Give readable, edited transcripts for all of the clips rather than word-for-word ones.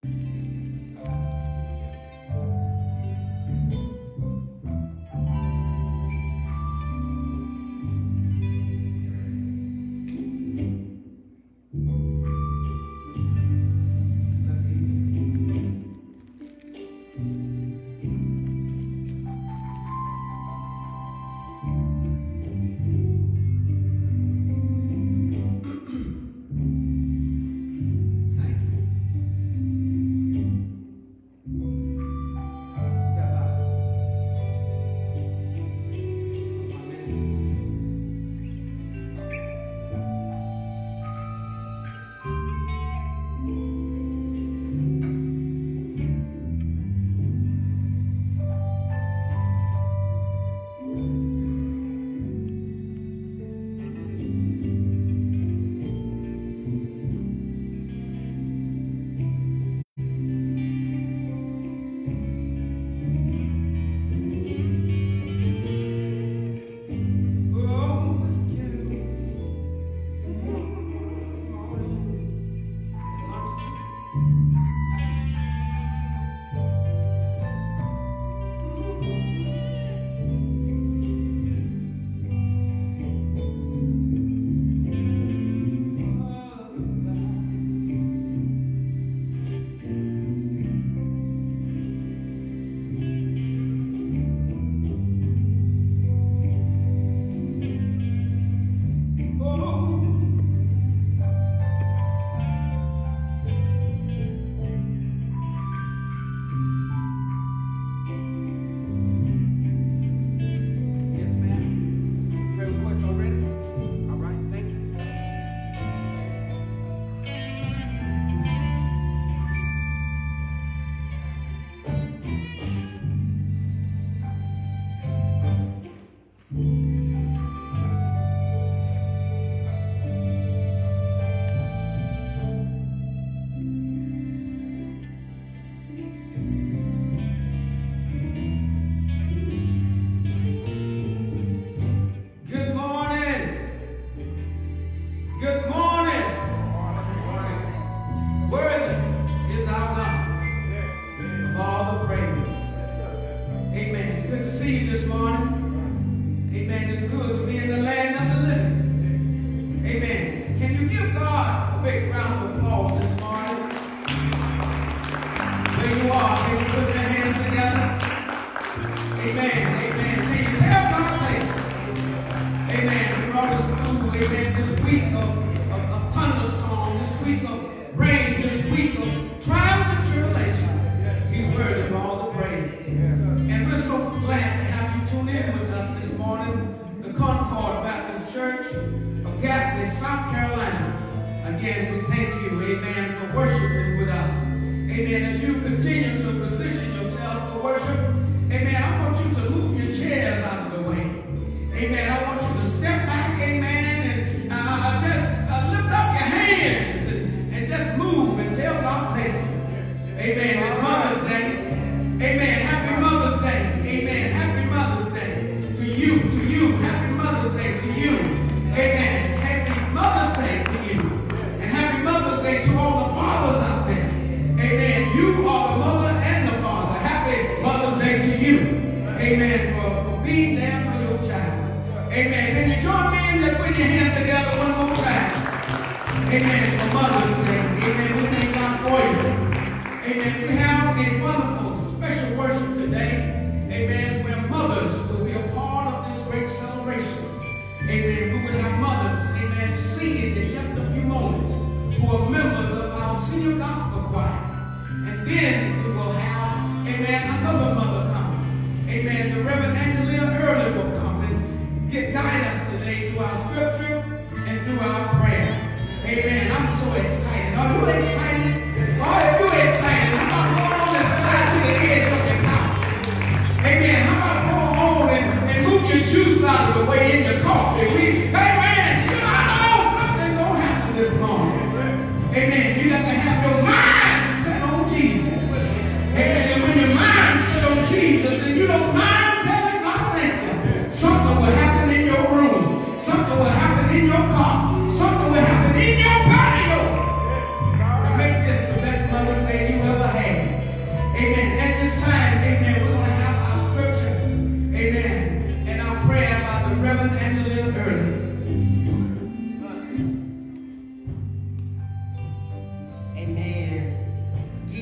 Amen. You got to have your mind set on Jesus. Amen. And when your mind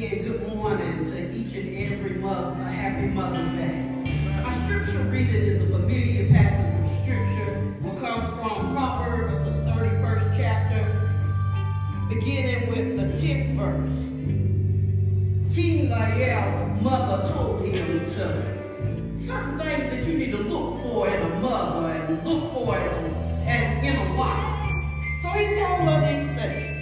again, good morning to each and every mother. A happy Mother's Day. Our scripture reading is a familiar passage of scripture. Will come from Proverbs, the 31st chapter, beginning with the 10th verse. King Lemuel's mother told him to certain things that you need to look for in a mother and look for in a wife. So he told her these things.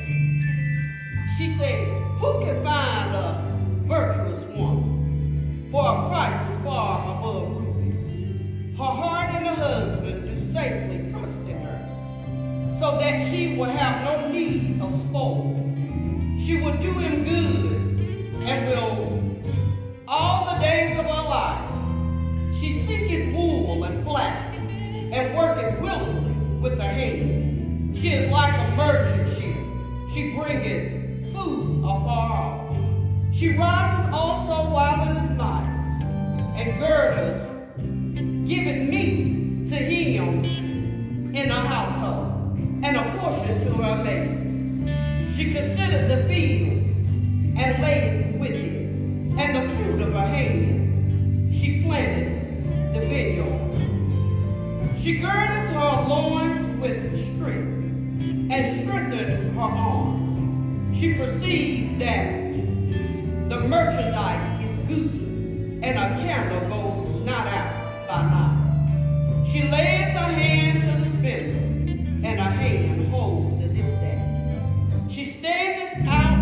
She said, who can find a virtuous woman? For a price is far above rubies. Her heart and her husband do safely trust in her, so that she will have no need of spoil. She will do him good and will all the days of her life. She seeketh wool and flax, and worketh willingly with her hands. She is like a merchant ship. She bringeth food afar off. She rises also while it is night, and girdeth, giveth meat to him in her household, and a portion to her maids. She considered the field, and layeth with it, and the fruit of her hand. She planted the vineyard. She girdeth her loins with strength, and strengthened her arms. She perceived that the merchandise is good, and a candle goes not out by night. She layeth her hand to the spindle, and her hand holds the distaff. She standeth out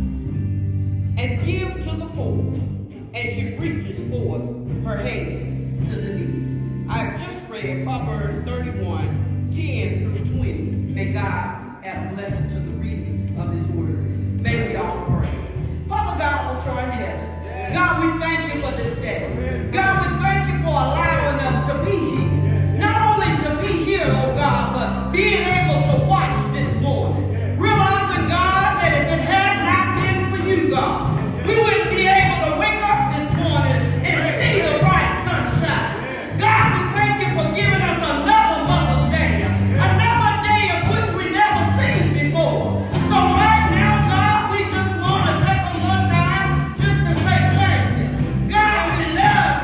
and gives to the poor, and she reaches forth her hands to the needy. I have just read Proverbs 31, 10 through 20. May God add a blessing to the reading of his word. May we all pray. Father God, which art in heaven, God, we thank you for this day. God, we thank you for allowing us to be here. Not only to be here, oh God, but being able to watch this morning. Realizing, God, that if it had not been for you, God, we wouldn't be able to wake up this morning and see the bright sunshine. God, we thank you for giving us another Mother's Day. Another day of which we never seen before. So right now, God, we just want to take a little time just to say thank you. God, we love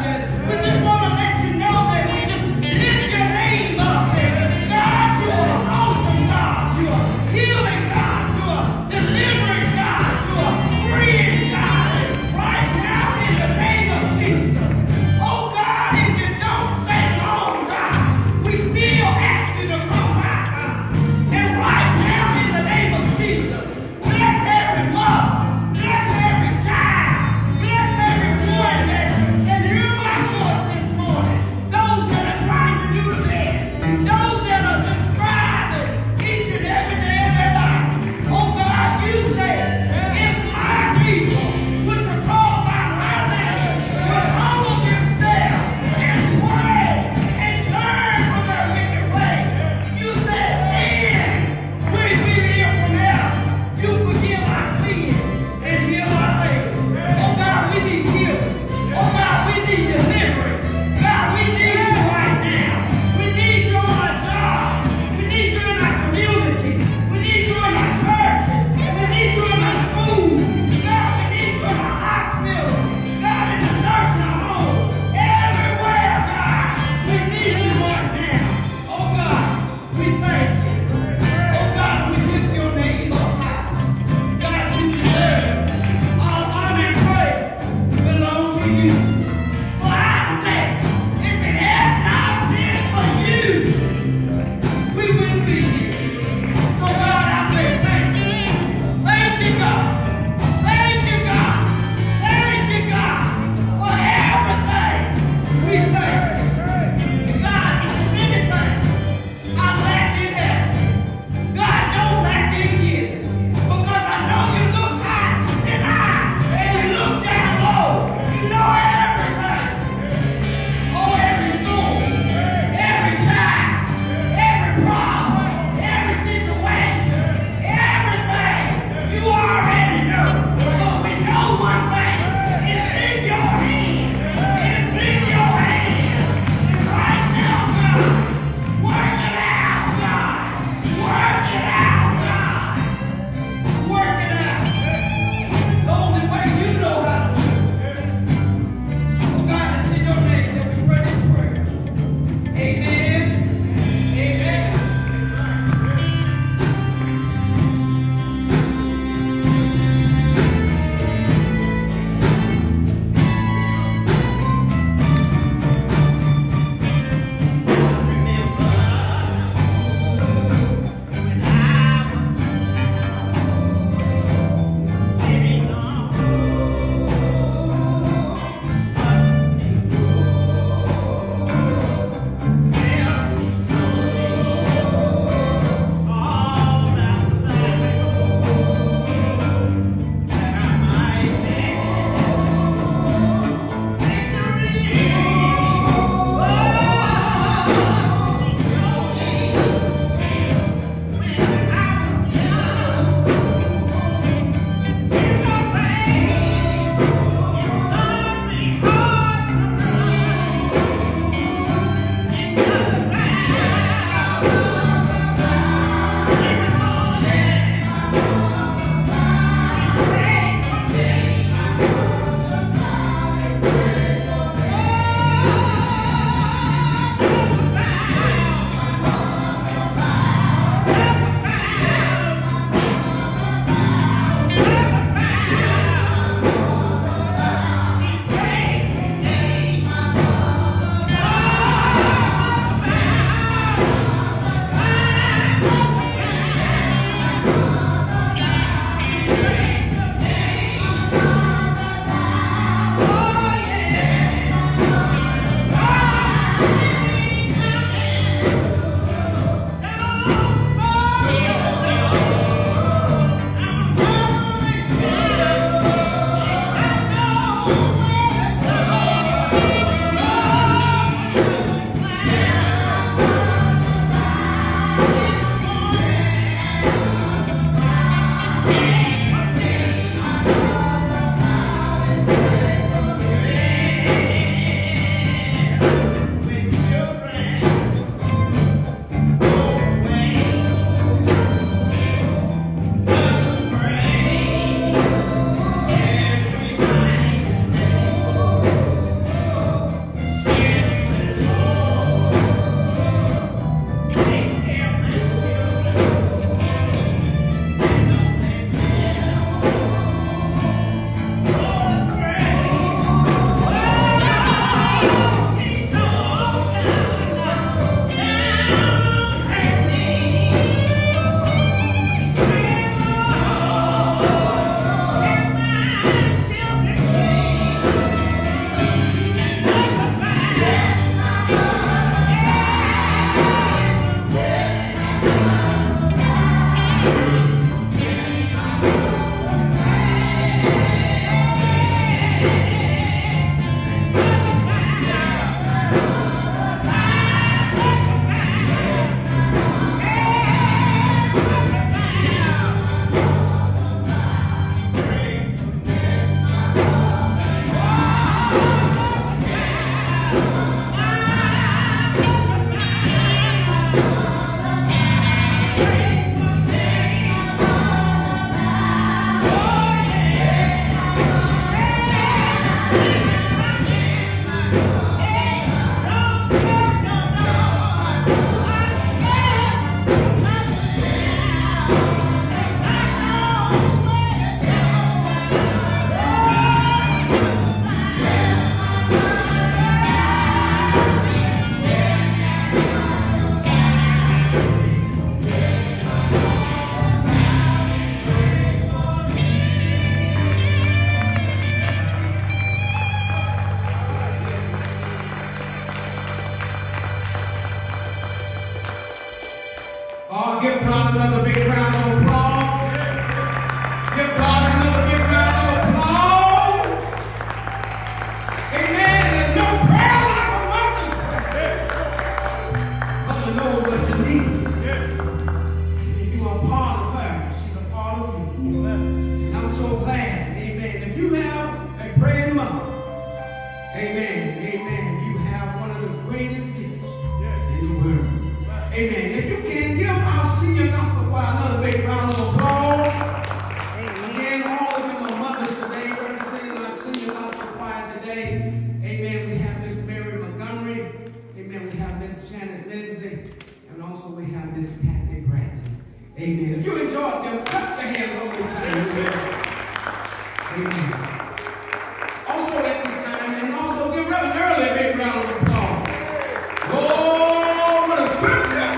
Amen. Amen. You have one of the greatest gifts in the world. Amen. If you can give our senior gospel choir another big round of applause. Again, all of them are mothers today, representing our senior gospel choir today. Amen. We have Miss Mary Montgomery. Amen. We have Miss Janet Lindsay. And also we have Miss Kathy Bratton. Amen. If you enjoyed them, clap your hands one more time. Amen. Also at this time, and also give Reverend Early a big round of applause. Oh, what a scripture!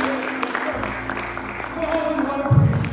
Oh, what a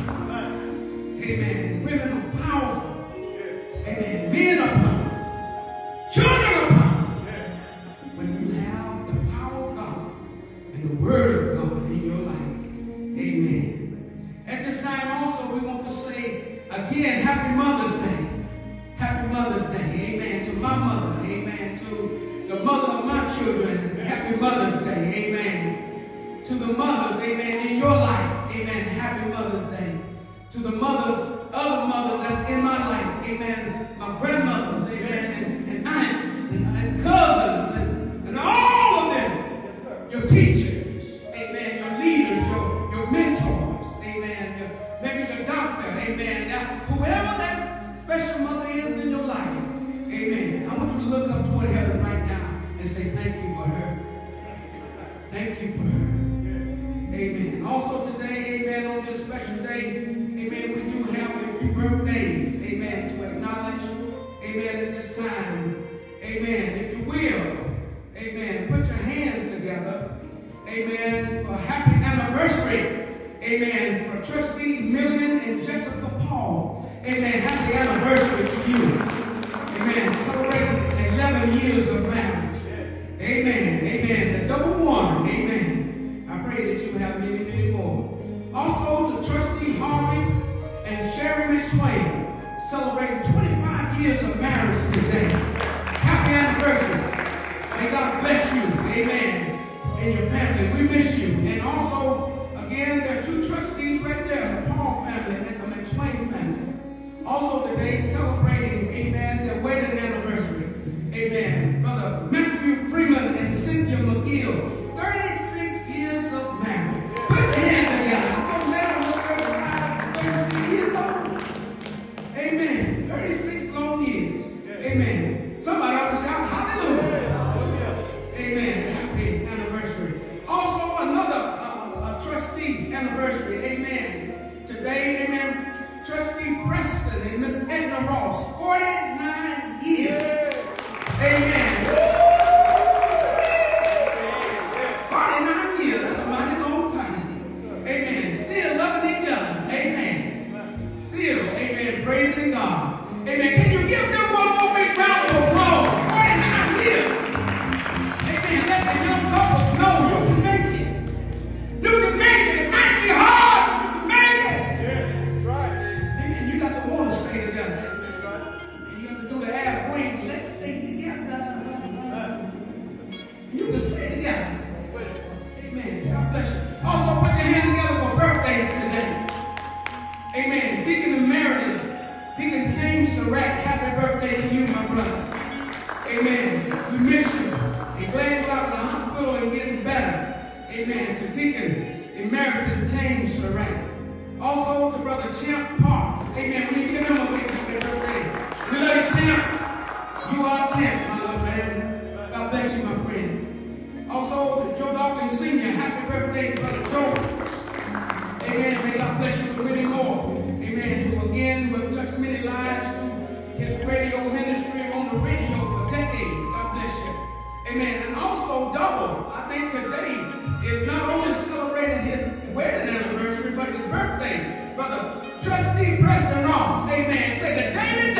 prayer. Amen. Women are powerful. Amen. Men are powerful. Children are powerful. When you have the power of God and the word of God in your life. Amen. At this time also, we want to say again, Happy Mother's Day. Happy Mother's Day, amen, to my mother, amen, to the mother of my children, Happy Mother's Day, amen, to the mothers, amen, in your life, amen, Happy Mother's Day, to the mothers, other mothers that's in my life, amen, my grandmothers, amen, and aunts, and cousins, and all of them, your teachers, amen, your leaders, your mentors, amen, maybe your doctor, amen, now, whoever that special mother is in your life, amen. I want you to look up toward heaven right now and say thank you for her. Thank you for her. Amen. Also today, amen, on this special day, amen, we do have a few birthdays, amen, to acknowledge, amen, at this time. Amen. If you will, amen, put your hands together, amen, for happy anniversary, amen, for Trustee Million and Jessica Paul. Amen. Happy anniversary to you. Amen. Celebrating 11 years of marriage. Amen. Amen. The double one. Amen. I pray that you have many, many more. Also to Trustee Harvey and Sherry McSwain, celebrating 25 years of marriage today. Happy anniversary. May God bless you. Amen. And your family. We miss you. And also, again, there are two trustees right there, the Paul family and the McSwain family. Also today, celebrating, amen, their wedding anniversary. Amen. Brother Matthew Freeman and Cynthia McGill, 36 years of marriage. Put your hands together. Don't let them look 35, 36 years old. Amen. 36 long years. Amen. Somebody ought to shout hallelujah. Amen. Happy anniversary. Also another trustee anniversary. Amen. Today, amen, Trustee Preston and Miss Edna Ross, 49 years. Amen. 49 years, that's a mighty long time. Amen. Still loving each other. Amen. Still, amen, praising God. Amen. Can you give them one more big round of applause? 49 years. Amen. Let the young couples know you can make it. You can make it. It might be hard, but you can make it. Amen. You got to want to stay together. And you have to do the air brain. Let's stay together. And you can stay together. Amen. God bless you. Also, put your hand together for birthdays today. Amen. Deacon Emeritus, Deacon James Surratt, happy birthday to you, my brother. Amen. We miss you. And glad you're out of the hospital and getting better. Amen. To Deacon Emeritus James Surratt. Also to Brother Champ Parks. Amen. Will you give him a big happy birthday? We love you, Champ. You are Champ, my little man. God bless you, my friend. Also to Joe Dawkins Sr., happy birthday, Brother Joe. Amen. May God bless you with many more. Amen. Who again, who have touched many lives through his radio ministry on the radio for decades. God bless you. Amen. And also double, I think today is not only celebrating his wedding anniversary, but his birthday. Brother Trustee Preston Ross. Amen. Say the daily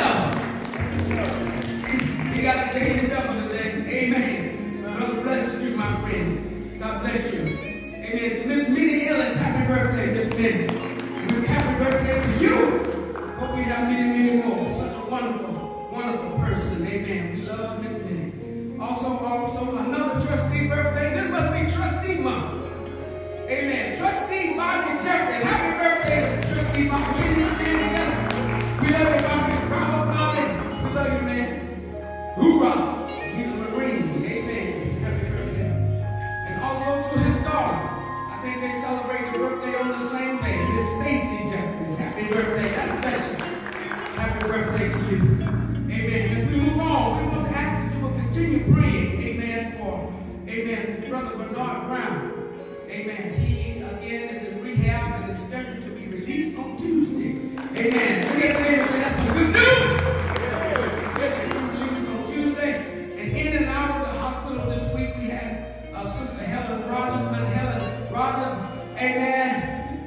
double. He got the daily double today. Amen. Brother bless you, my friend. God bless you. Amen. To Miss Minnie Ellis, happy birthday, Miss Minnie. Happy birthday to you. Hope we have many, many more. Such a wonderful, wonderful person. Amen. We love Miss Minnie. Also another trustee birthday. This must be Trustee Month. Amen. Trustee Bobby Jeffrey. Happy birthday to Trustee Bobby. We love you, Bobby. Bravo, Bobby. We love you, man. Hoorah. He's a Marine. Bernard Brown. Amen. He, again, is in rehab and is scheduled to be released on Tuesday. Amen. Look at your neighbor and say, that's some good news. Scheduled to be released on Tuesday. And in and out of the hospital this week, we had Sister Helen Rogers. Helen Rogers, amen.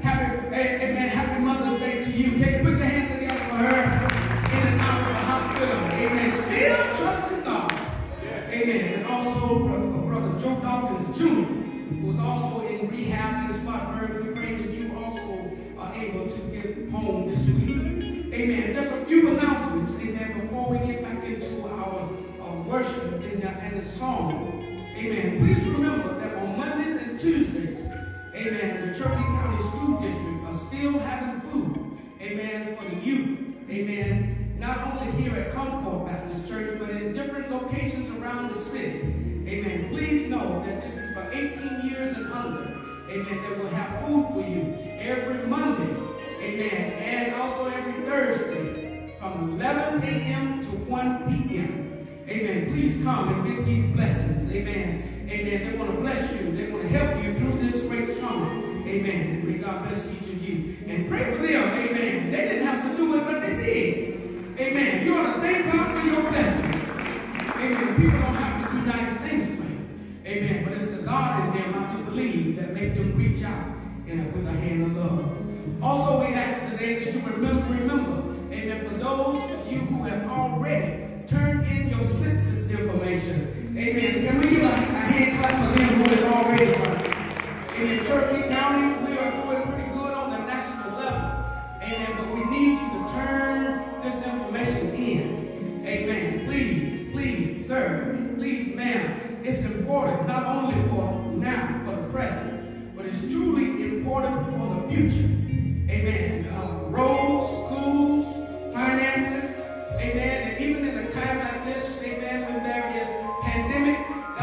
Happy Mother's Day to you. Can you put your hands together for her? In and out of the hospital. Amen. Still trusting God. Amen. And also for Brother Joe Dawkins Jr., who is also in rehab in Spartanburg. We pray that you also are able to get home this week. Amen. Just a few announcements, amen, before we get back into our worship and the song. Amen. Please remember that on Mondays and Tuesdays, amen, the Cherokee County School District are still having food, amen, for the youth. Amen. Not only here at Concord Baptist Church, but in different locations around the city. Amen. Please know that this is for 18 years and under. Amen. That will have food for you every Monday. Amen. And also every Thursday from 11 a.m. to 1 p.m. Amen. Please come and get these blessings. Amen. Amen. They want to bless you. They want to help you through this great song. Amen. May God bless each of you. And pray for them. Amen. They didn't have to do it, but they did. Amen. You ought to thank God for your blessings. Amen. People don't have to do nice things for you. Amen. But it's the God in them, I do believe, that make them reach out with a hand of love. Also, we ask today that you remember, amen, for those of you who have already turned in your census information. Amen. Can we give a hand clap for them who have already done it? In Cherokee County, we are doing pretty good on the national level. Amen. But we need you to turn this information in. Amen. Please, sir. Please, ma'am. It's important not only for now, for the present, but it's truly important for the future. Amen. Roads, schools, finances. Amen. And even in a time like this, amen, when there is pandemic,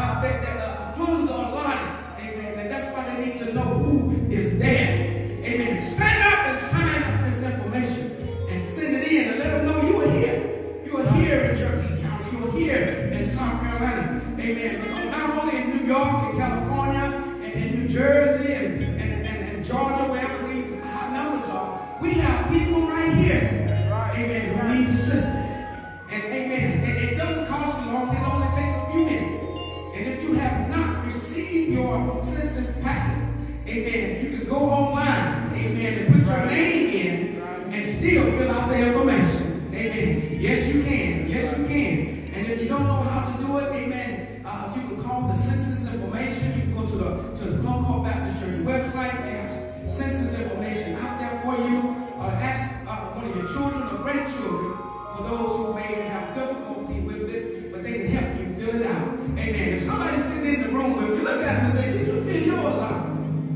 the funds are allotted. Amen. And that's why they need to know who is there. Amen. Stand up and sign up this information and send it in and let them know you are here. You are here in Cherokee County. You are here in South Carolina. Amen. Because not only in New York and California and New Jersey and Georgia, wherever these high numbers are, we have people right here. Amen. Who need assistance. And amen. And it doesn't cost you long. It only takes a few minutes. And if you have not received your census packet, amen, you can go online, amen, and put your name in and still fill out the information. Amen. Yes, you can. Yes, you can. And if you don't know how to do it, amen, you can call the census information. You can go to the Concord Baptist Church website. They have census information out there for you. Ask one of your children or grandchildren, for those who may have difficulty with it, but they can help you fill it out. Amen. If somebody's sitting in the room with you, look at them and say, did you fill yours out?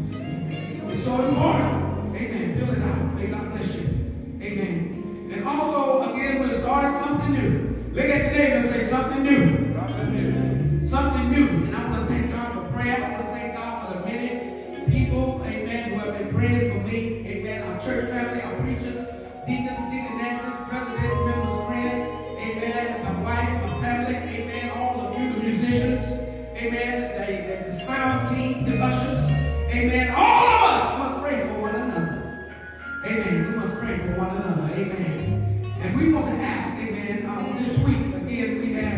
It's so important. Amen. Fill it out. May God bless you. Amen. And also, again, we're starting something new. Look at your neighbor and say something new. Something new. And I want to thank God for prayer. I want to thank God for the many people, amen, who have been praying for me. Amen. Our church family, our preachers, deacons, deaconesses, president, members, friend, amen, my wife, my family, amen, all of you, the musicians, amen, the sound team, the ushers, amen, all of us must pray for one another. Amen. We must pray for one another. Amen. And we want to ask, amen, this week, again,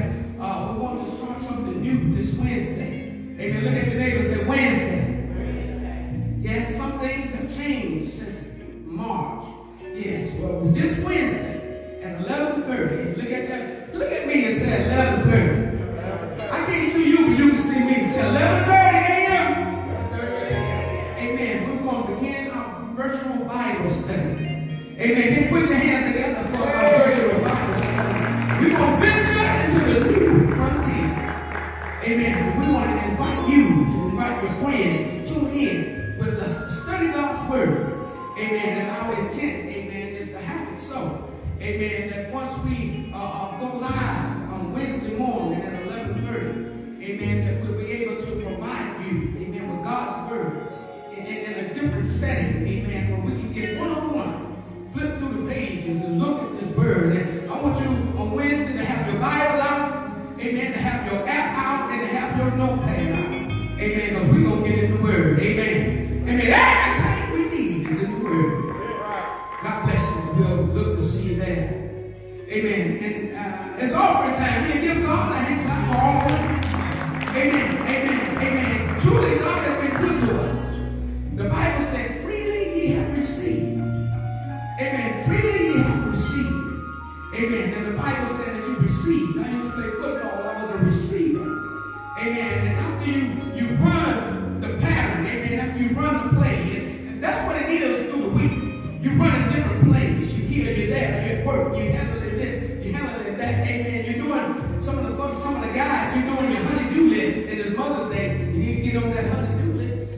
we want to start something new this Wednesday. Amen. Look at your neighbor and say Wednesday. Yes, some things have changed since March. Yes, well, this Wednesday at 11:30, look at me and say 11:30. I can't see you, but you can see me. Say 11:30 a.m. Amen. We're going to begin our virtual Bible study. Amen. Then put your hand together for our virtual Bible study. We're going to venture into the new frontier. Amen. We want to invite you to invite your friends to tune in with us to study God's Word. Amen. And our intent, amen, is to have it so. Amen. That once we go live on Wednesday morning at 11:30, amen, that we'll be able to provide you, amen, with God's Word in a different setting, amen, where we can get one-on-one, flip through the pages and look at this Word. And I want you on Wednesday to have your Bible out, amen, to have your app out, and to have your notepad out. Amen. Because we're going It's offering time. We give God a hand clap for offering. Amen. Amen. Amen. Truly, God has been good to us. The Bible said, freely ye have received. Amen. Freely ye have received. Amen. And the Bible said that you received. I used to play football. I was a receiver. Amen. And after you run the pattern, amen, after you run the play, and that's what it is through the week. You run in different plays. You here, you're there, you're at work, you're handling this, you're handling that. Amen. You're doing some of the guys, you're doing your honey-do list. And it's Mother's Day, you need to get on that honey-do list.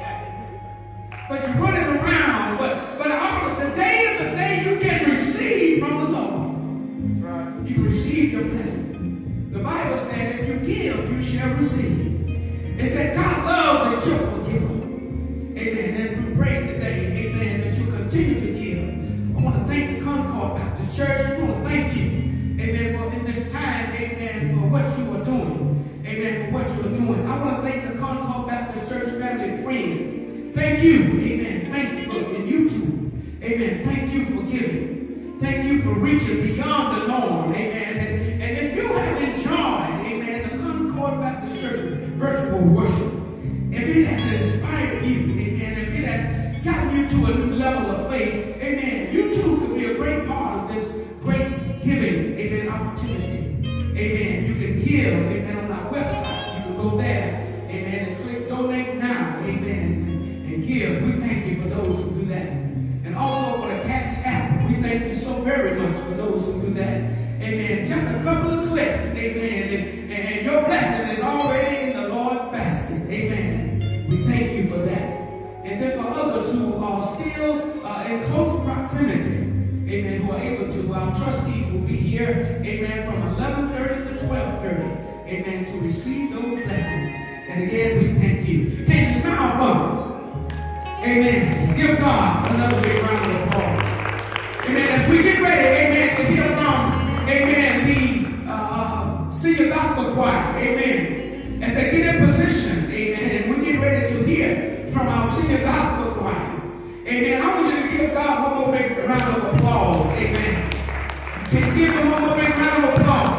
But you're running around. But today is the day you can receive from the Lord. You can receive your blessing. The Bible said, if you give, you shall receive. It said, God loves a cheerful giver. Amen. And we pray today, amen, that you continue to give. I want to thank the Concord Baptist Church. I want to thank you, amen, for in this time, amen, for what you are doing. Amen, for what you are doing. I want to thank the Concord Baptist Church family friends. Thank you, amen, Facebook and YouTube. Amen. Thank you for giving. Thank you for reaching beyond the norm. Amen. And if you have enjoyed, amen, the Concord Baptist Church virtual worship, if it has inspired you, amen, if it has gotten you to a new level of faith, amen, you too could be a great part of this great giving, amen, opportunity. Amen. You can give, amen, on our website. You can go there, amen, and click donate now, amen, and give. We thank you for those who do that. And also for the Cash App, we thank you so very much for those who do that. Amen. Just a couple of clicks, amen, and your blessing is already in the Lord's basket. Amen. We thank you for that. And then for others who are still in close proximity, amen, who are able to, our trustees will be here, amen, from 11:30 to 12:30, amen, to receive those blessings. And again, we thank you. Can you smile for me? Amen. Let's give God another big round of applause. Amen. As we get ready, amen, to hear from, amen, the senior gospel choir, amen. As they get in position, amen, and we get ready to hear from our senior gospel choir, amen. I want you to give God one more big round of applause, amen. Can you give him one more big round of applause?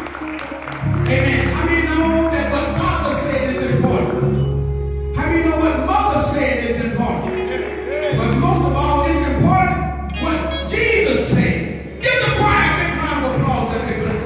Amen. How many know that what Father said is important? How many know what Mother said is important? But most of all, it's important what Jesus said. Give the choir a big round of applause as they bless.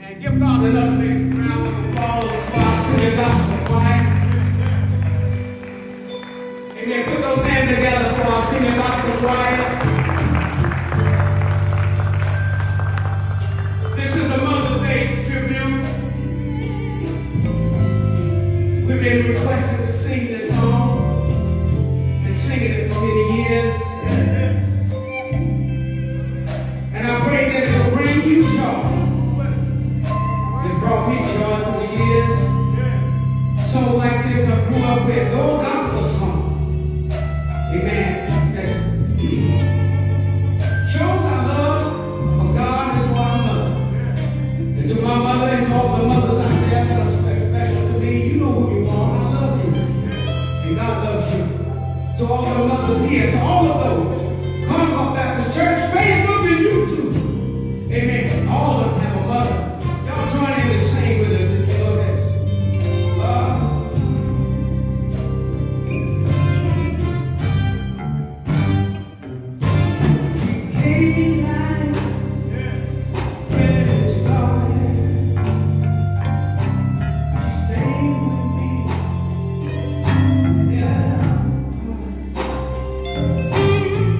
Amen. Give God another big round of applause for our singing gospel choir. Amen. Put those hands together for our singing gospel choir. This is a Mother's Day tribute. We've been requested to sing this song. Been singing it for many years. And I pray that it will bring you joy. It's brought me joy through the years. Songs like this I grew up with. The old gospel song. Amen. That shows our love for God and for our mother. And to my mother and to all the mothers out there that are special to me, you know who you are. I love you. And God loves you. To all the mothers here, to all of those, Concord Baptist Church, Facebook and YouTube. Amen. All of us have a mother. Y'all join in and sing with us if you know this. She gave me life when it started. She stayed with me. Yeah.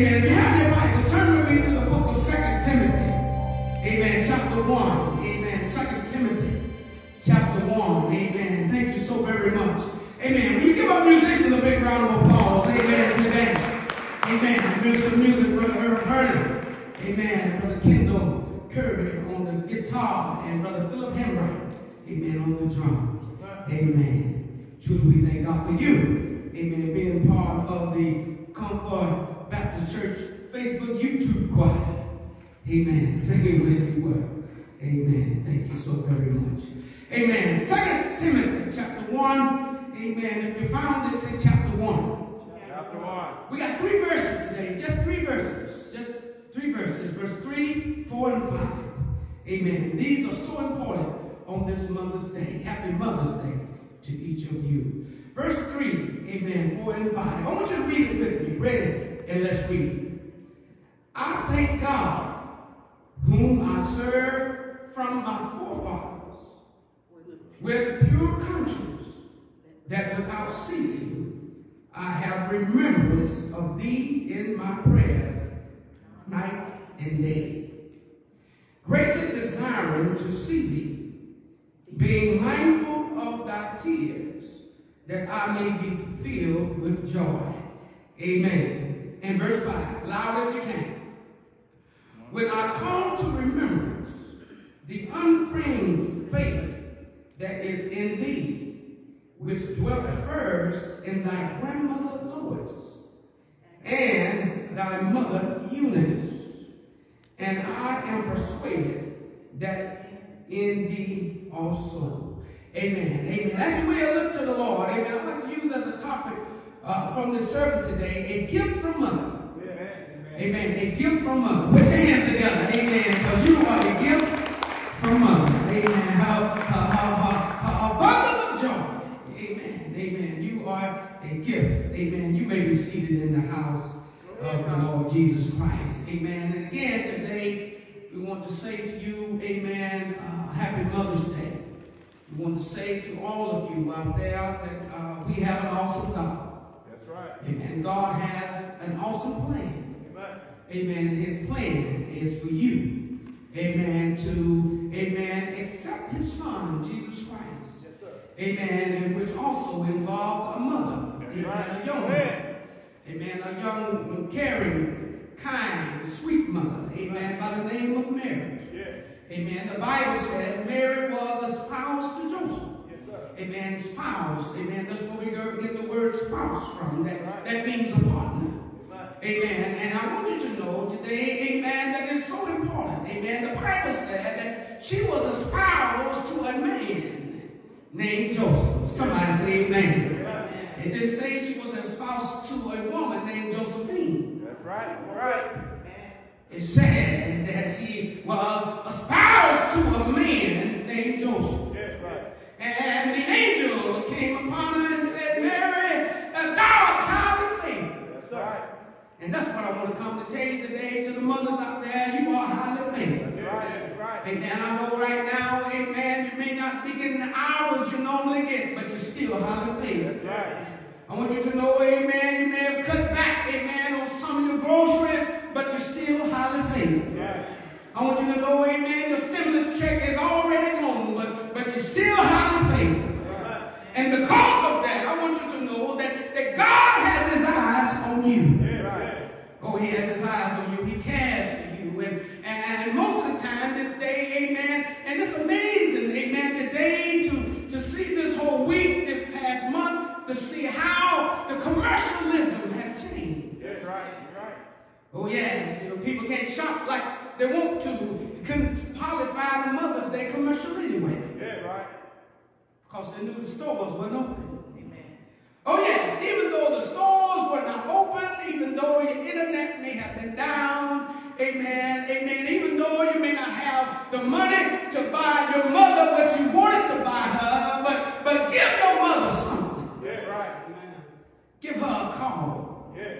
Amen. If you have your Bibles, turn with me to the book of 2 Timothy. Amen. Chapter 1. Amen. 2 Timothy. Chapter 1. Amen. Thank you so very much. Amen. Will you give our musicians a big round of applause? Amen. Today. Amen. Minister of Music, Brother Earl Vernon. Amen. Brother Kendall Kirby on the guitar and Brother Philip Hembright. Amen. On the drums. Amen. Truly we thank God for you. Amen. Being part of the Concord Baptist Church Facebook YouTube choir. Amen. Singing with you well. Amen. Thank you so very much. Amen. 2 Timothy chapter 1. Amen. If you found it, say chapter 1. Chapter 1. We got 3 verses today. Just 3 verses. Just 3 verses. Verse 3, 4, and 5. Amen. These are so important on this Mother's Day. Happy Mother's Day to each of you. Verse 3, amen, 4 and 5. I want you to read it with me. Ready? And let's read. I thank God, whom I serve from my forefathers, with pure conscience, that without ceasing I have remembrance of thee in my prayers, night and day, greatly desiring to see thee, being mindful of thy tears, that I may be filled with joy. Amen. And verse 5, loud as you can. When I call to remembrance the unfeigned faith that is in thee, which dwelt first in thy grandmother Lois, and thy mother Eunice, and I am persuaded that in thee also. Amen. Amen. As we look to the Lord, amen, I'd like to use as a topic from this sermon today, a gift from mother. Amen. Amen. A gift from mother. Put your hands together. Amen. Because you are a gift from mother. Amen. A bundle of joy. Amen. Amen. You are a gift. Amen. You may be seated in the house of the Lord Jesus Christ. Amen. And again, today, we want to say to you, amen, happy Mother's Day. We want to say to all of you out there that we have an awesome God. That's right. Amen. God has an awesome plan. Amen. Amen. And his plan is for you. Amen. To, amen, accept his son, Jesus Christ. Yes, sir. Amen. And which also involved a mother. That's Amen. right. A young mother. Amen. A young, caring, kind, sweet mother. Amen. By the name of Mary. Yeah. Amen. The Bible says Mary was a spouse to Joseph. Yes, sir. Amen. Spouse. Amen. That's where we get the word spouse from. That means a partner. Amen. And I want you to know today, amen, that it's so important. Amen. The Bible said that she was a spouse to a man named Joseph. Somebody say amen. It didn't say she was a spouse to a woman named Josephine. That's right. All right. It says that she was a spouse to a man named Joseph. Yes, right. And the angel came upon her and said, Mary, thou art highly favored. That's right. And that's what I want to come to tell you today to the mothers out there. You are highly favored. That's right. Right. Amen. I know right now, amen, you may not be getting the hours you normally get, but you're still highly favored. That's right. I want you to know, amen, you may have cut back, amen, on some of your groceries, but you're still highly favored. Yeah. I want you to know, amen, your stimulus check is already gone, but you're still highly favored. Right. And because of that, I want you to know that God has his eyes on you. Yeah, right. Oh, he has his eyes on you. He cares for you. And most of the time this day, amen, and it's amazing, amen, today to see this whole week, this past month, to see how the commercialism has changed. Yes, right. Right. Oh, yes. You know, people can't shop like they want to. You couldn't probably find the Mother's Day commercial anyway. Yeah, right. Because they knew the stores weren't open. Amen. Oh, yes. Even though the stores were not open, even though your internet may have been down, amen, amen, even though you may not have the money to buy your mother what you wanted to buy her, but give your mother something. Yeah, right. Amen. Give her a call. Yeah.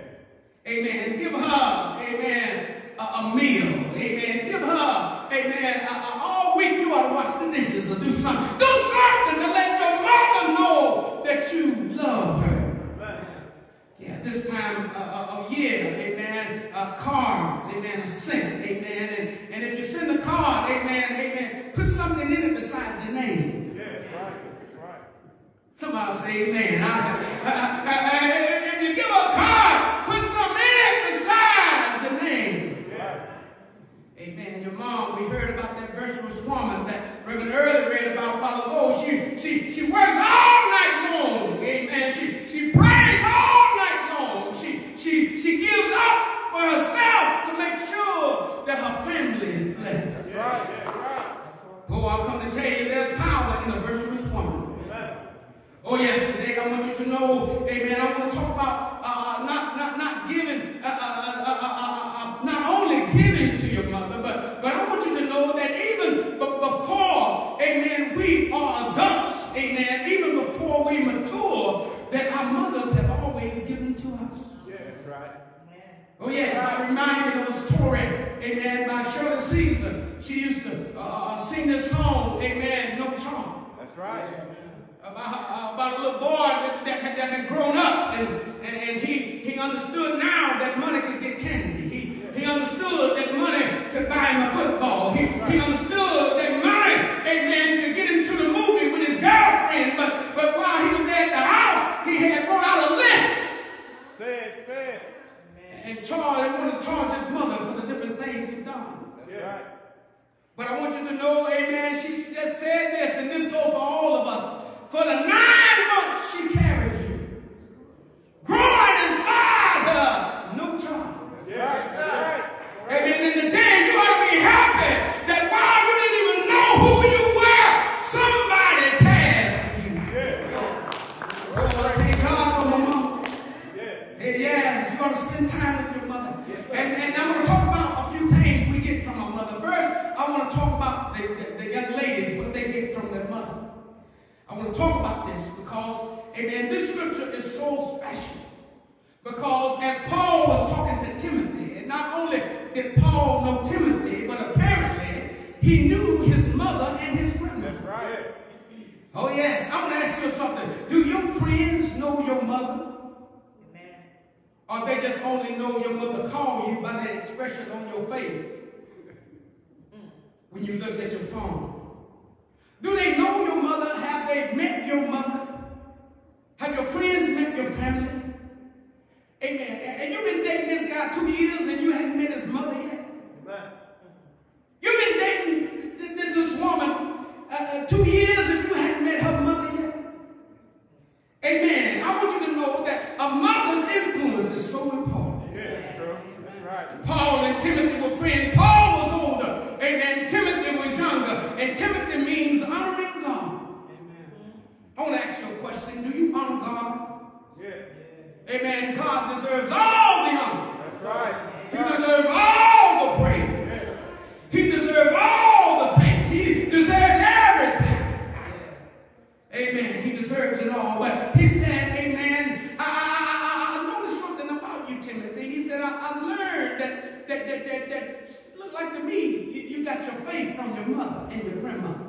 Amen. Give her, amen, a meal. Amen. Give her, amen, all week you ought to wash the dishes or do something. Do something to let your mother know that you love her. Amen. Yeah, this time of year, amen, Somebody say amen. If you give a card, put some in besides the name. Yeah. Amen. Your mom, we heard about that virtuous woman that Reverend Early read about a while ago. She works all night long. Amen. She prays all night long. She gives up for herself to make sure that her family is blessed. Right. Right. Oh, I'll come to tell you there's power in a virtuous woman. Oh yes, today I want you to know, amen, I want to talk about not giving, not only giving to your mother, but I want you to know that even before, amen, we are adults, amen, even before we mature, that our mothers have always given to us. Yeah, that's right. Oh yes, I'm reminded of a story, amen, by Shirley Caesar. She used to sing this song, amen, No Charm. That's right. About a little boy that had grown up and he understood now that money could get candy. He understood that money could buy him a football. He understood that money, amen, could get him to the movie with his girlfriend. But while he was there at the house, he had wrote out a list. Say it. And wanted to charge his mother for the different things he's done. That's right. But I want you to know, amen, she just said this, and this goes for all of us. For the 9 months she carried you, growing inside her, no child. Yeah, right. Amen. In the day you ought to be happy that while you didn't even know who you were, somebody cared for you. Yeah. Oh, I thank God for my mama. Yeah. Hey, yes, you're going to spend time with your mother. And I'm going to talk about a few things we get from our mother. First, I want to talk about the young ladies, what they get from their mother. I want to talk about this because, amen, this scripture is so special. Because as Paul was talking to Timothy, and not only did Paul know Timothy, but apparently he knew his mother and his grandmother. That's right. Oh yes, I want to ask you something. Do your friends know your mother? Amen. Or they just only know your mother call you by that expression on your face when you look at your phone? Do they know your mother? Have they met your mother? Have your friends met your family? Amen. And you've been dating this guy 2 years and you haven't met his mother yet? Amen. You've been dating this woman 2 years and you haven't met her mother yet? Amen. I want you to know that a mother's influence is so important. Yeah, that's true. That's right. Paul and Timothy were friends. Paul was older. Amen. Timothy was younger. And Timothy means honoring God. Amen. I want to ask you a question. Do you honor God? Yeah. Amen. God deserves all the honor. That's right. He deserves all the praise. Yeah. He deserves all the thanks. He deserves everything. Amen. He deserves it all. But he said, amen, I noticed something about you, Timothy. He said, I learned that look like to me, you got your faith from your mother and your grandmother.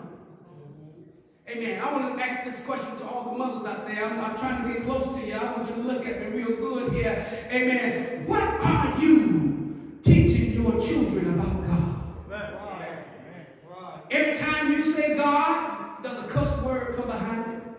Amen. I want to ask this question to all the mothers out there. I'm trying to get close to you. I want you to look at me real good here. Amen. What are you teaching your children about God? Right. Every time you say God, does a cuss word come behind it?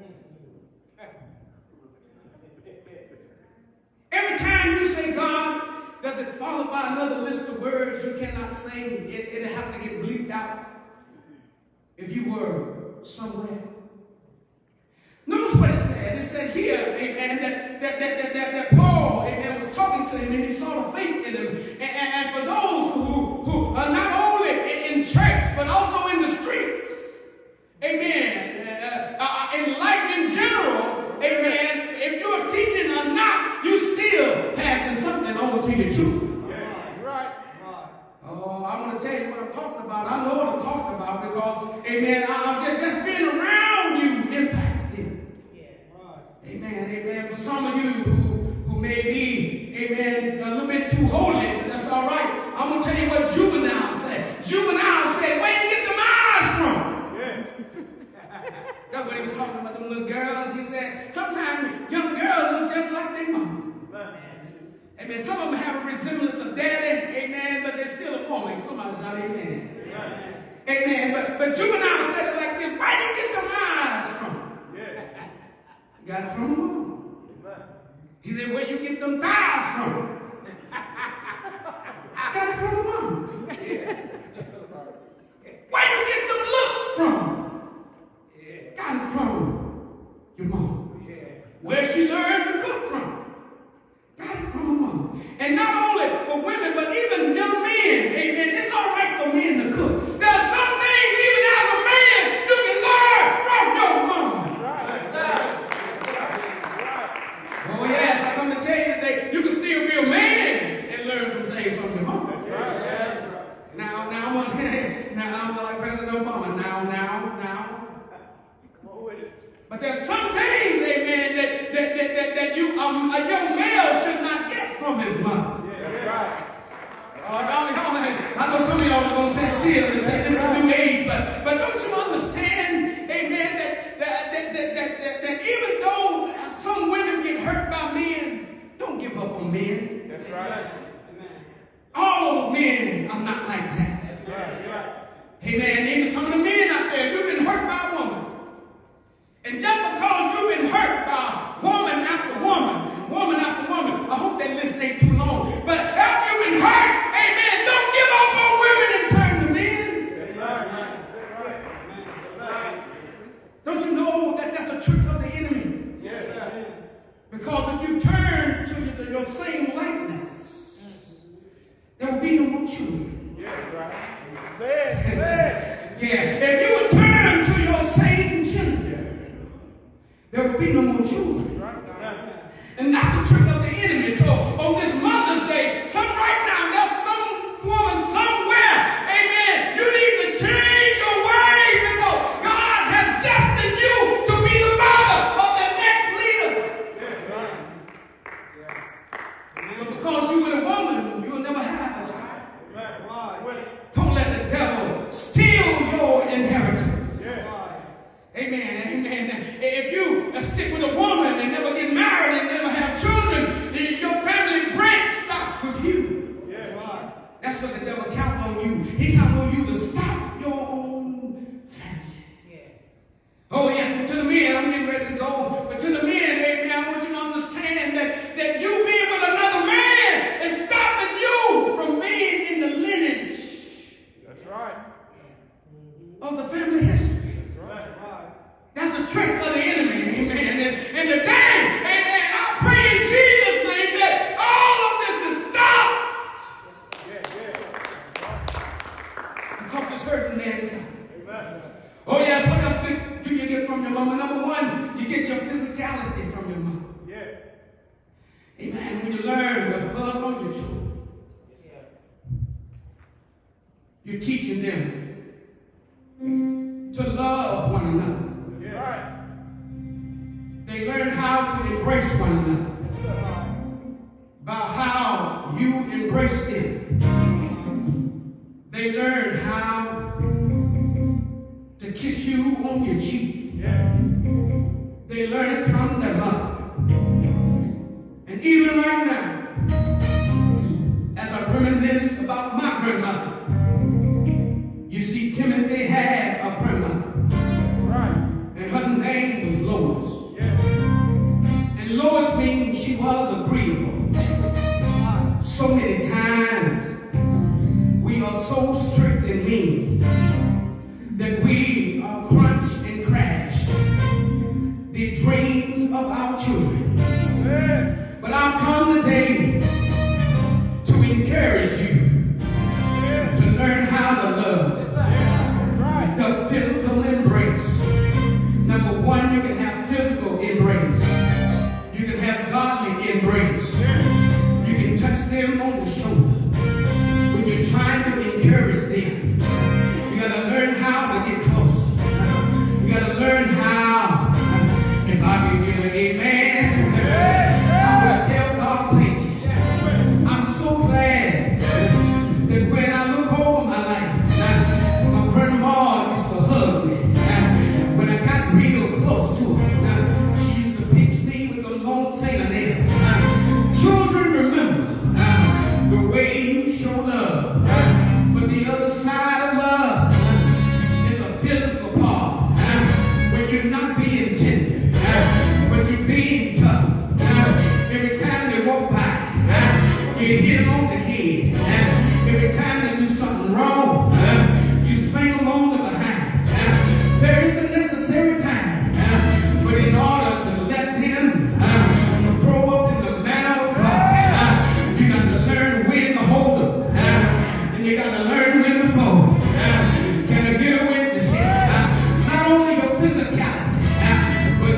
Every time you say God, does it follow by another list of words you cannot say? It'll have to get bleeped out if you were somewhere. Notice what it said. It said here, amen, that Paul, amen, was talking to him and he saw the faith in him. And for those who are not only in church, but also in the streets, amen, in life in general, amen, if you're teaching or not, you still passing something on to your children. Yeah, right. Oh, I want to tell you what I'm talking about. I know what I'm talking about because, amen, I'm just being around you impacts them. Amen, amen. For some of you who may be, amen, a little bit too holy, but that's all right. I'm going to tell you what Juvenile said. Juvenile said, where you get them eyes from? Yeah. That's what he was talking about, them little girls. He said, sometimes young girls look just like their mama. Amen. Some of them have a resemblance of daddy, amen, but they're still a woman. Somebody shout amen. Amen. But Juvenile said it like this, where do you get them eyes from? Yeah. Got it from mom. He said, where you get them thighs from? Got it from mom. Where you get them looks from? Got it from your mom. Where she learned to cook from? Got it from her mom. And not only for women, but even young men, amen, it's all right for men to cook. There are some things, even as a man, you can learn from your mom. Oh yes, I come to tell you today, you can still be a man and learn some things from your mom. Now I'm like President Obama. Now. But there's some things, amen, that you, a young male should not get from his mother. I know some of y'all are going to sit still and say this is a new age, but don't you understand, amen, that even though some women get hurt by men, don't give up on men. That's right. All men are not like that. That's right. Amen. Even some of the men out there, you've been hurt by a woman. And just because you've been hurt by woman after woman, I hope that list ain't too long. But after you've been hurt, amen, don't give up on women and turn to men. That's right. Don't you know that that's a trick of the enemy? Yes. Because if you turn to your same likeness, there will be no more children. Yes, right. Say it. Yeah, if you would turn to your same gender, there will be no more children. And that's the trick of the enemy. So on this Mother's Day, right now, there's some woman somewhere, amen, you need to change your ways because God has destined you to be the mother of the next leader. But because you were a woman, you will never have a child. Don't let the devil steal your inheritance. Amen. If you stick with a woman and never get married and never have children, your family branch stops with you. That's what the devil counts on you. He counts on you to stop your own family. Oh yes, and to the men, I'm getting ready to go, but to the men, amen, I want you to understand that you being with another man is stopping you from being in the lineage. That's right. Of the family history. That's the trick of the enemy, amen. And today, amen, I pray in Jesus' name that all of this is stopped. Because it's hurting mankind. Oh yes, what else do you get from your mama? Number one, you get your physicality from your mother. Amen. When you learn to hug on your children, you're teaching them to love one another. They learn how to embrace one another by how you embrace them. They learn how to kiss you on your cheek. They learn it from their mother. And even right now, as I reminisce about my grandmother, you see, Timothy had a grandmother. And her name was Lois. And Lois means she was agreeable. So many times we are so strict and mean that we crunch and crash. The dreams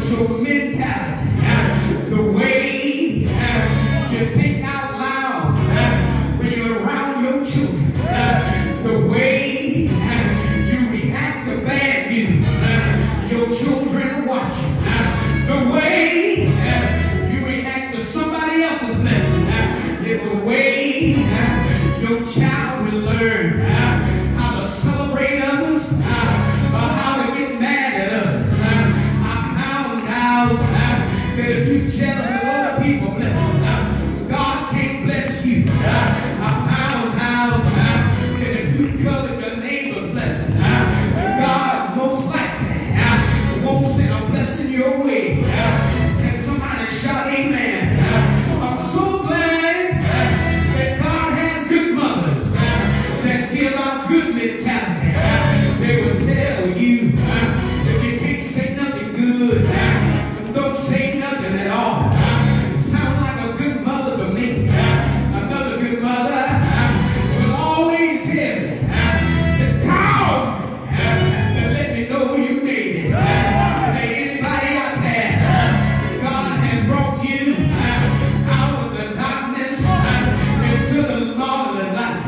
it's your mentality, the way you think out loud when you're around your children, the way you react to bad news, your children watching, the way you react to somebody else's blessing, is the way your child will learn how to celebrate others, how to get mad at others. I found out that if you're jealous of other people's blessings, God can't bless you. I found out that if you cover your neighbor's blessing, God most likely won't send a blessing your way. Can somebody shout amen? I'm so glad that God has good mothers that give out good mentality. They will tell you if you can't say nothing good, don't say nothing at all. Sound like a good mother to me. Another good mother will always tell you to call and let me know you made it. Is there anybody out there? God has brought you out of the darkness into the marvelous light.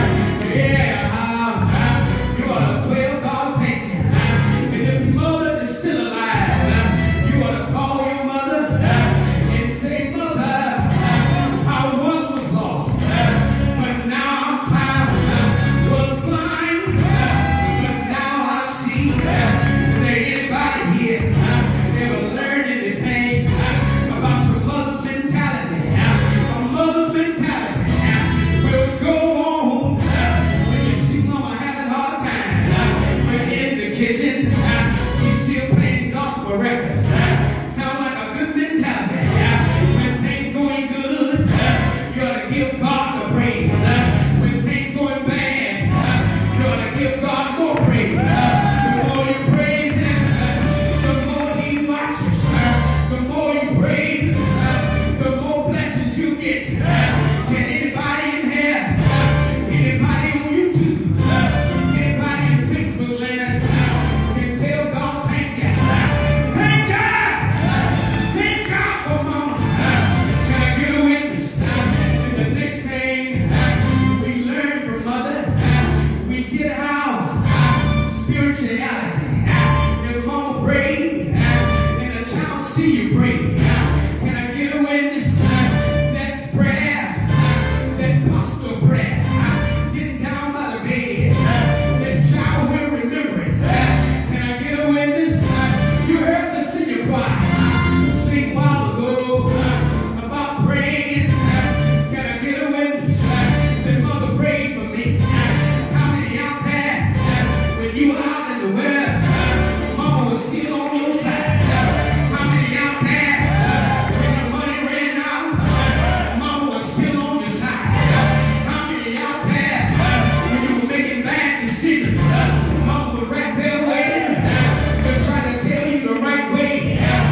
Yeah, you ought to tell God thank you. And if your mother is still alive, you ought to call your mother and say, Mother, I once was lost, but now I'm found. Was blind, but now I see. Is there anybody here ever learned anything about your mother's mentality? A mother's mentality will go on when you see mama having a hard time. We're in the kitchen, she's still playing gospel records. Sound like a good mentality. When things going good, you ought to give God the praise. When things going bad, you ought to give God more praise. The more you praise Him, the more He watches. The more you praise Him, the more blessings you get. Can anybody in here, anybody on YouTube, anybody in Facebook land, can tell God thank you? Thank God! Thank God for mama. Can I get a witness? And the next thing we learn from mother, we get our spirituality. If mama prayed, and the child see you pray. Can I get a witness? That prayer, that posture prayer, getting down by the bed, that child will remember it. Can I get a witness? You heard the senior choir sing a while ago about praying. Can I get a witness? Say, Mother prayed for me. How many out there, when you were out in the world, mama was still on your side? How many out there, when your money ran out, mama was still on your side? How many out there, when you were making bad decisions, mama was right there waiting to try to tell you the right way?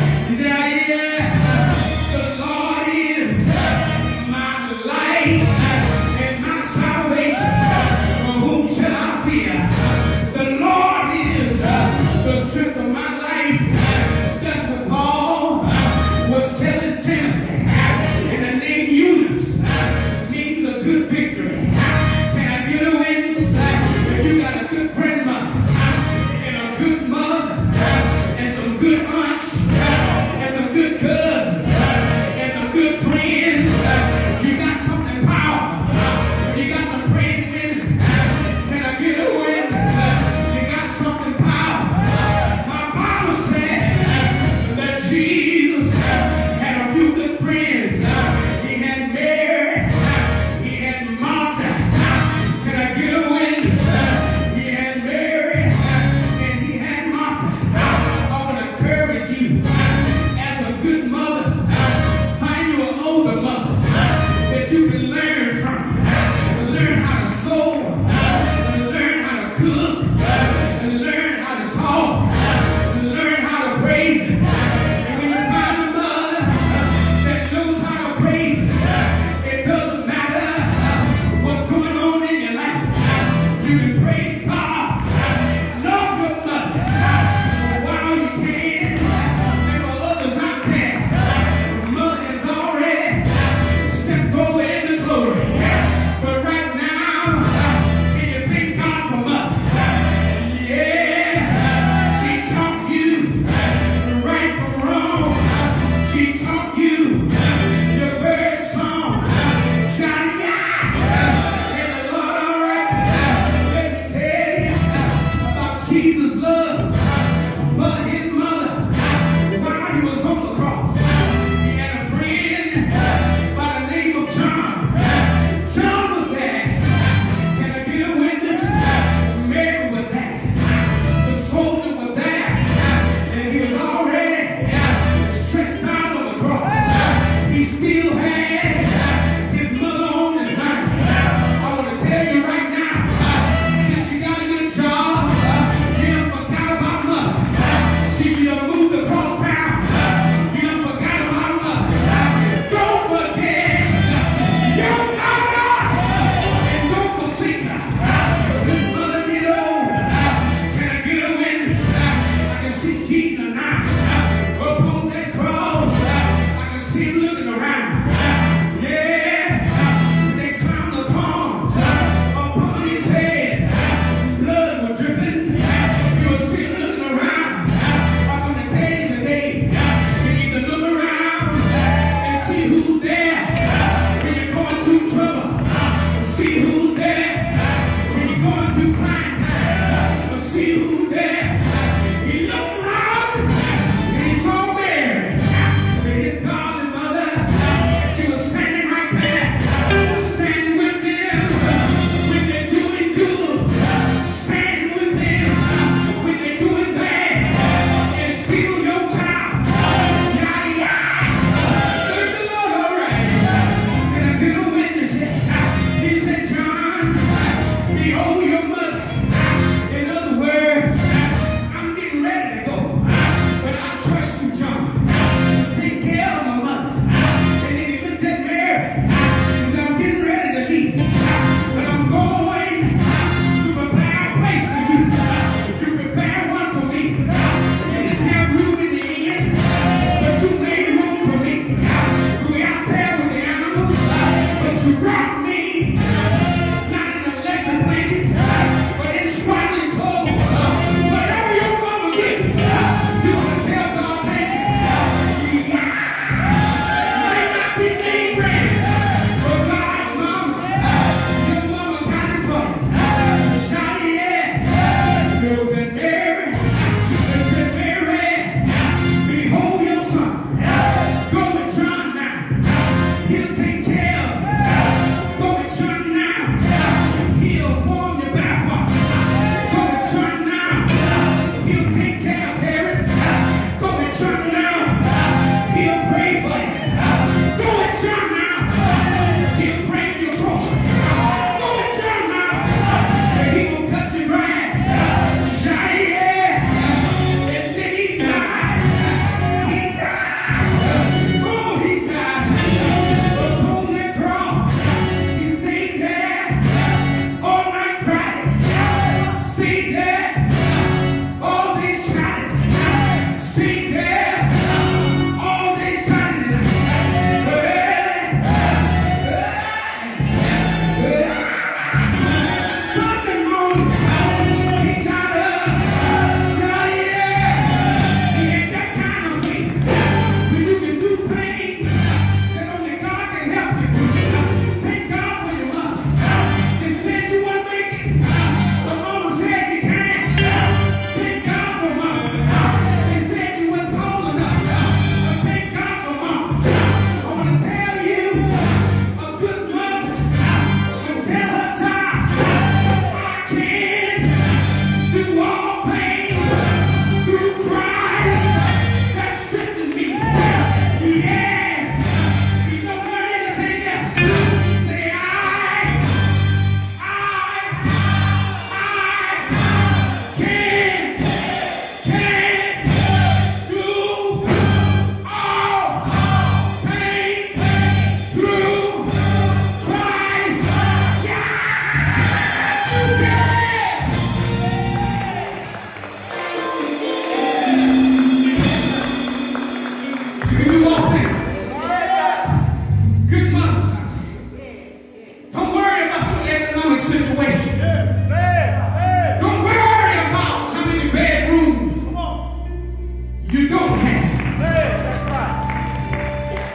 Yeah, the Lord is my light and my salvation. Whom shall I fear? The Lord is the strength of my life. That's what Paul was telling Timothy. And the name Eunice means a good victory. Can I get a witness? If you got a good grandmother and a good mother and some good aunts and some good cousins and some good friends, you got something powerful. You got some praying women. Can I get a witness? You got something powerful. My Bible said that Jesus had a few good friends. He had Mary, he had Martha. Can I get a witness? He had Mary and he had Martha. I want to encourage you as a good mother, find you an older mother that you can learn from. Learn how to sew, learn how to cook, learn how to talk, learn how to praise Him. And when you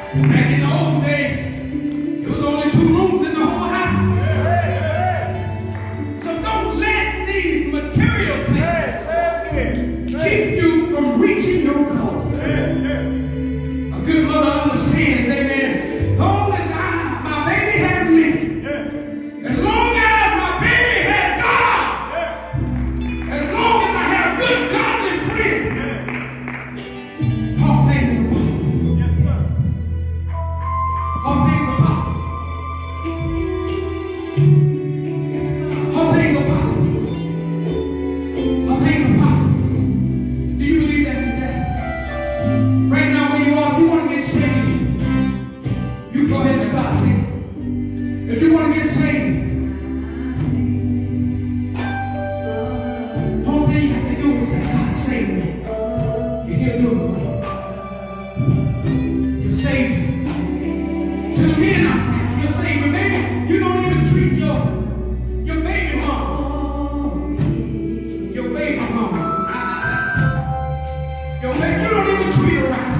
Back in the old days, there was only 2 rooms in the whole house. So don't let these material things keep you from reaching your goal. A good mother understands, amen. As long as my baby has me, as long as my baby has God, as long as I have good godly friends, all things are possible. All things are possible. All things are possible. All things are possible. Do you believe that today? Right now where you are, if you want to get saved, you go ahead and start saying. If you want to get saved, whole thing you have to do is say, God save me. And he'll do it for you. He'll save you. To the men out there, he'll save you. Maybe you don't even treat your baby mama. Your baby mama. Your baby, you don't even treat her right.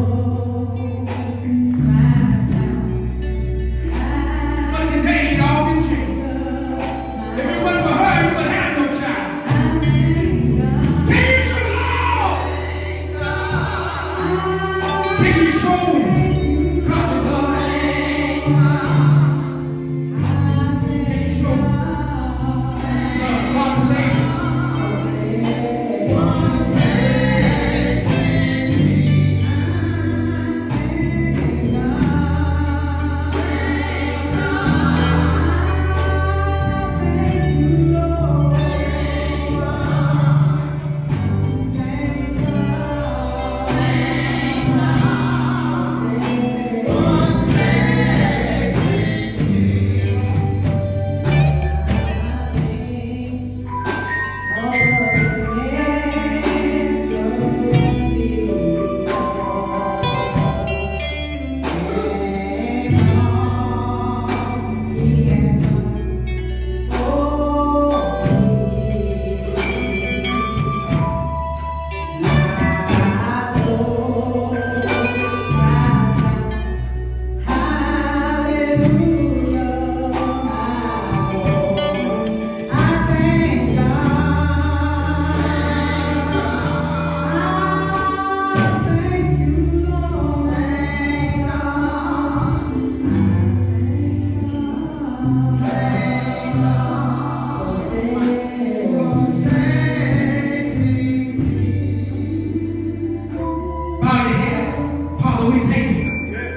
But today it all can change. If it wasn't for her, you would have no child. Can you show love? Can you show God the love? Can you show love? God to save you. Bow your heads. Father, we thank you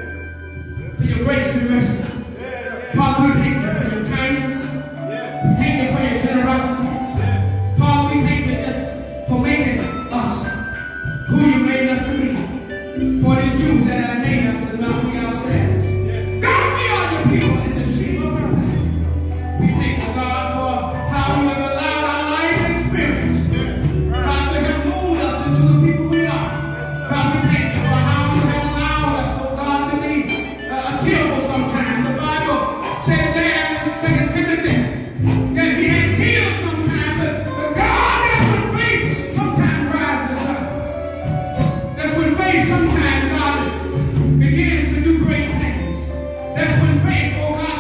for your grace and mercy. Father, we thank you for your kindness. We thank you for your generosity. Father, we thank you just for making us who you made us to be. For it is you that have made us and not we ourselves. God, we are your people and the sheep of your pasture. We thank you, God, for how you have allowed our life experience, God, to have molded us into the people we are. God, we thank you for how you have allowed us, oh God, to be tearful sometimes. The Bible said there in 2 Timothy that he had tears sometimes, but God, that's when faith sometimes rises up. That's when faith sometimes, God, begins to do great things. That's when faith, oh God,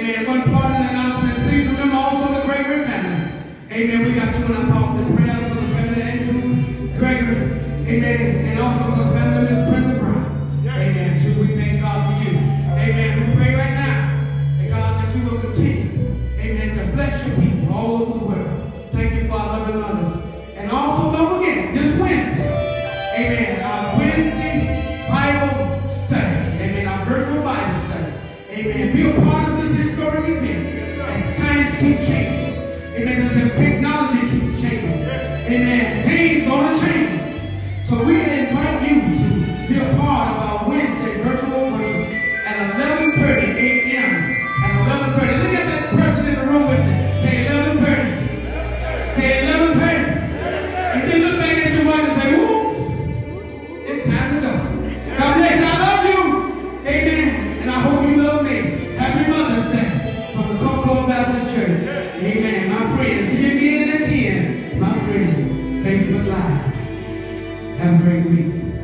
Amen. One important announcement. Please remember also the Gregory family. Amen. We got you in our thoughts and prayers for the family and to Gregory. Amen. And also for the family of Miss Brenda Brown. Amen. Too, we thank God for you. Amen. We pray right now that God, that you will continue, amen, to bless your people all over the world. Thank you for our loving mothers. And also don't forget, this Wednesday, amen, our Wednesday Bible study. Amen. Our virtual Bible study. Amen. Be a part of this historic event as times keep changing. Amen. As technology keeps changing. Amen. Things gonna change. So we invite you to be a part of our Wednesday virtual worship at 11:30 a.m. At 11:30. Look at that person in the room with you. Say 11:30. Say 11:30. And then look back at your wife and say, oof, it's time to go. God bless you. I love you. Amen. And I hope you love me. Happy Mother's Day from the Concord Baptist Church. Amen. My friends, see you again at 10. My friend, Facebook Live. Have a great week.